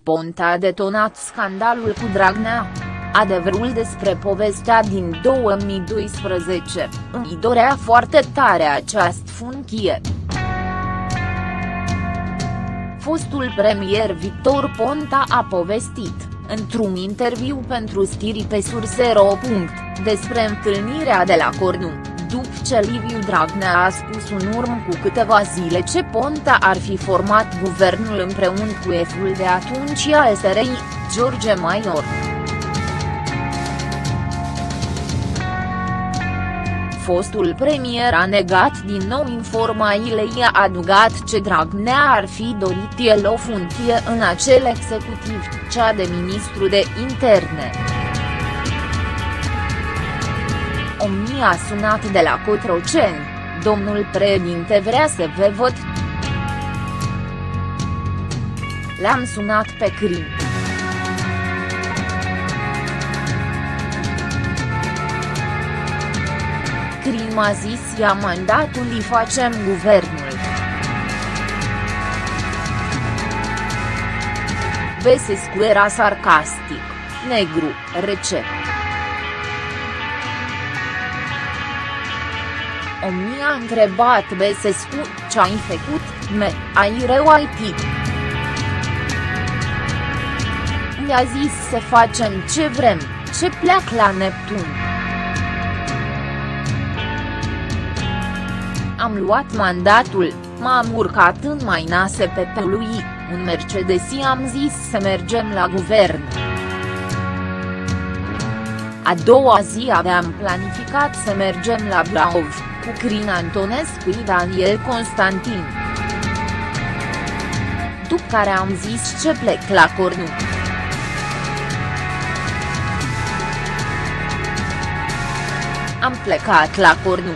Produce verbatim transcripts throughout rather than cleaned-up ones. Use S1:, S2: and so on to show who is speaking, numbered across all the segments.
S1: Ponta a detonat scandalul cu Dragnea. Adevărul despre povestea din două mii doisprezece, îmi dorea foarte tare această funcție. Fostul premier Victor Ponta a povestit, într-un interviu pentru Stiri pe Sursero. Despre întâlnirea de la Cornu, după ce Liviu Dragnea a spus în urmă cu câteva zile ce Ponta ar fi format guvernul împreună cu șeful de atunci al S R I, George Maior. Fostul premier a negat din nou informațiile, i-a adăugat ce Dragnea ar fi dorit el o funcție în acel executiv, cea de ministru de interne. Omni a sunat de la Cotroceni, domnul președinte vrea să vă văd. L-am sunat pe Crin. Crin m-a zis ia mandatul îi facem guvernul. Băsescu era sarcastic, negru, rece. Omni a întrebat Băsescu, ce-ai făcut, me, ai reuitit. I-a zis să facem ce vrem, ce pleacă la Neptun. Am luat mandatul, m-am urcat în mașina S P P-ului, un Mercedes, i-am zis să mergem la guvern. A doua zi aveam planificat să mergem la Braov, cu Crin Antonescu și Daniel Constantin. După care am zis ce plec la Cornu. Am plecat la Cornu.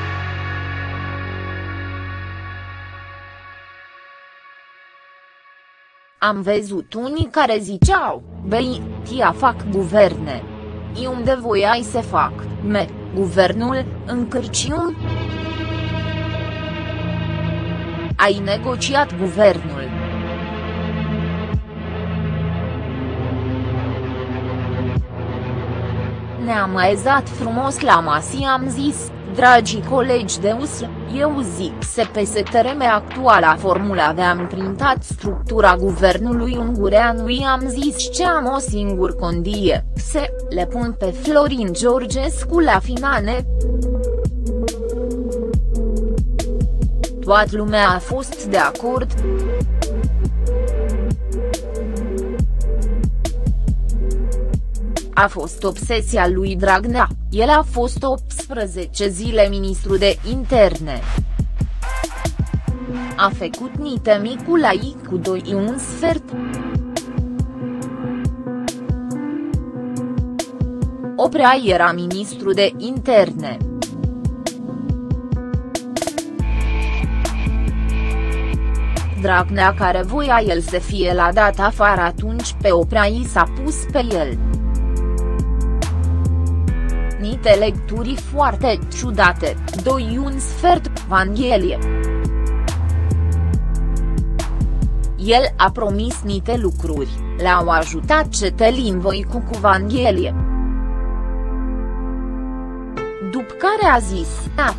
S1: Am văzut unii care ziceau, băi, tia fac guverne. Eu unde voiai să fac, me, guvernul, în Cârciun? Ai negociat guvernul. Ne-am aezat frumos la masă, am zis, dragii colegi de U S L, eu zic să pe S T R M actuala formulă aveam printat structura guvernului ungurean, i-am zis ce am o singur condie, să le pun pe Florin Georgescu la finale. Toată lumea a fost de acord. A fost obsesia lui Dragnea, el a fost optsprezece zile ministru de interne. A făcut niște miculai cu doi și un sfert. Oprea era ministru de interne. Dragnea, care voia el să fie la dat afară atunci pe Oprea, i s-a pus pe el. Niște lecturi foarte ciudate, doi și un sfert, Vanghelie. El a promis niște lucruri, le-au ajutat Cetelin Voicu cu Vanghelie. După care a zis, a.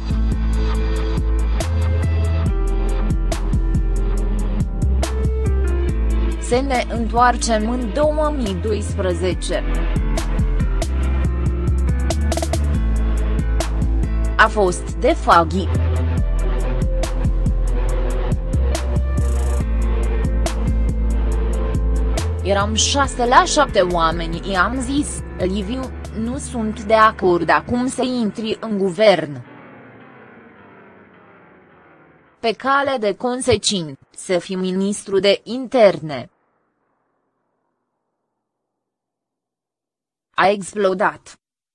S1: Să ne întoarcem în două mii doisprezece. A fost de Faghi. Eram șase la șapte oameni, i-am zis, Liviu, nu sunt de acord acum să intri în guvern. Pe cale de consecință, să fii ministru de interne. A explodat.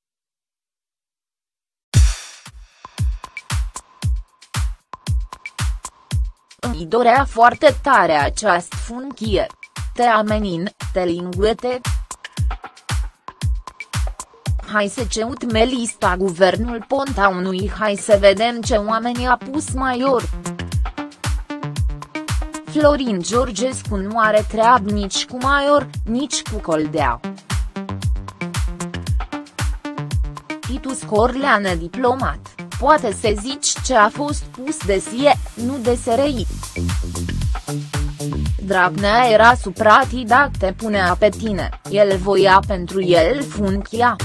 S1: Îmi dorea foarte tare această funcție. Te amenin, te lingüete. Hai să căutăm lista guvernul Ponta unu, hai să vedem ce oameni a pus Maior. Florin Georgescu nu are treabă nici cu Maior, nici cu Coldea. Titus Corleană diplomat, poate să zici ce a fost pus de S I E, nu de S R I. Dragnea era suprat dacă te punea pe tine, el voia pentru el funcția.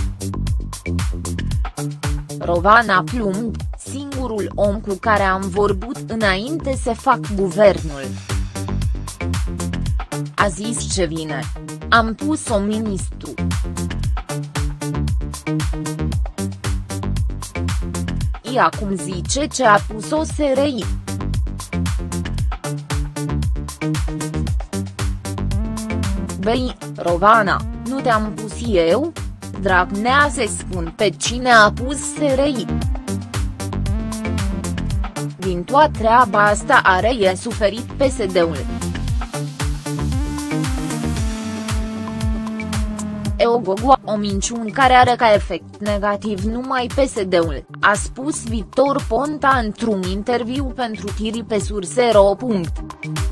S1: Rovana Plumb, singurul om cu care am vorbit înainte să fac guvernul. A zis ce vine. Am pus-o ministru. Ea acum zice ce a pus-o S R I. Băi, Rovana, nu te-am pus eu? Dragnea se spun pe cine a pus S R I. Din toată treaba asta are e suferit P S D-ul. E o gogoa, o minciună care are ca efect negativ numai P S D-ul, a spus Victor Ponta într-un interviu pentru Tiri pe Sursero.